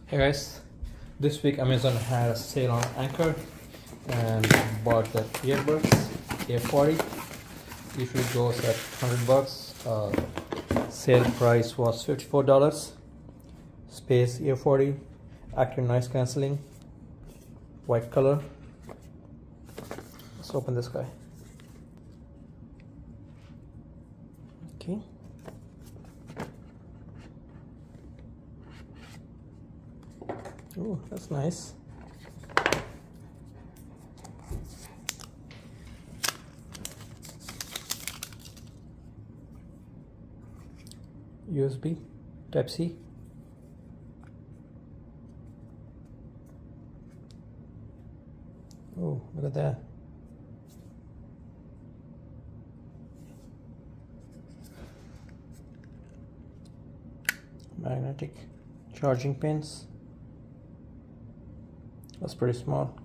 Hey guys, this week Amazon had a sale on Anker and bought the Earbuds A40. Usually goes at $100. Sale price was $54. Space A40, active noise cancelling, white color. Let's open this guy. Okay. Oh, that's nice. USB, Type C. Oh, look at that. Magnetic charging pins. That's pretty small.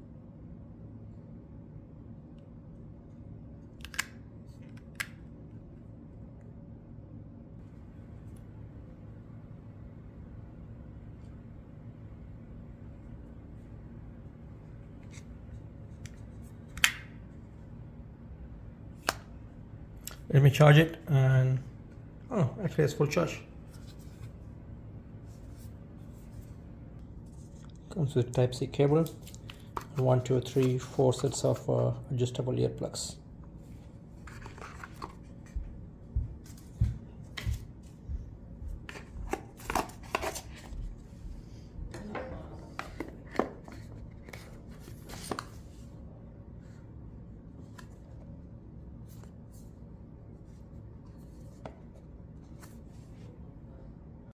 Let me charge it, and oh, actually it's full charge. Comes with Type C cable, 1, 2, 3, 4 sets of adjustable earplugs.